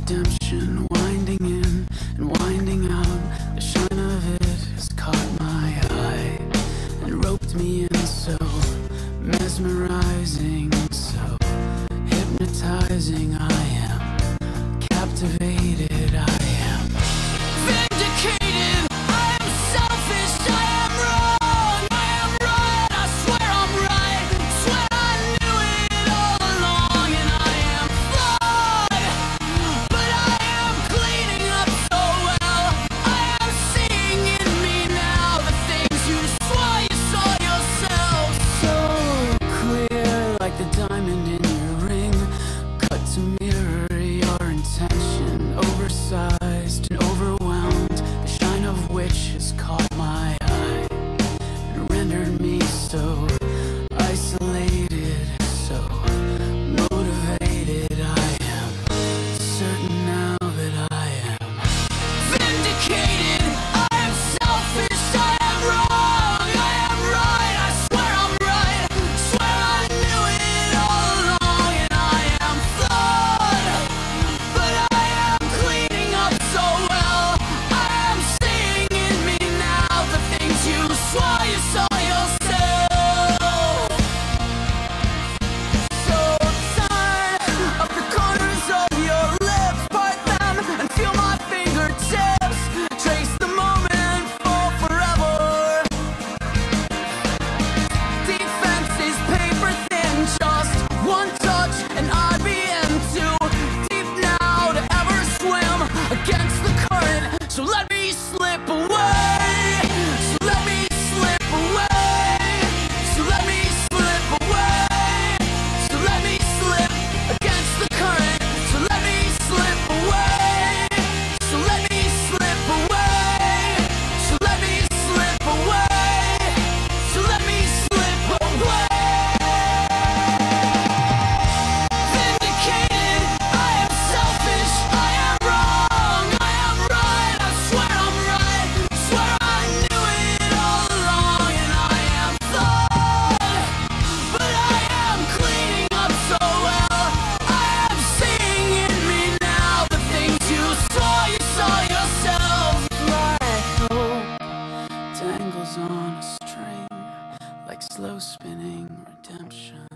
redemption, winding in and winding out. The shine of it has caught my eye and roped me in, so mesmerizing, so hypnotizing. I am captivated, I am vindicated. I am selfish, I am wrong, I am right, I swear I'm right, swear I knew it all along. And I am flawed, but I am cleaning up so well. I am seeing in me now the things you swore you saw yourself. So clear, like the diamond in your ring, cut to mirror your intention, oversized and overwhelmed, the shine of which has caught my eye and rendered me so isolated, so motivated. I am certain now that I am vindicated. I am selfish, I am wrong, I am right, I swear I'm right, swear I knew it all along. And I am flawed, but I am cleaning up so well. I am seeing in me now the things you swore you saw yourself. So turn up the corners of your lips, part them and feel my fingertips, trace the moment for forever. Defense is paper thin, just one touch and I'd be in too deep now to ever swim against the current. So let me slip away, so let me slip away, so let me slip away, so let me slip against the current. So let me slip away, so let me slip away, so let me slip away, so let me slip away. Vindicated, I am selfish, I am wrong, I am right, I swear I'm right, swear I knew it all along. And I am flawed, but I am cleaning up so well. I am seeing in me now the things you swore you saw yourself. Like hope dangles on a string, like slow spinning redemption.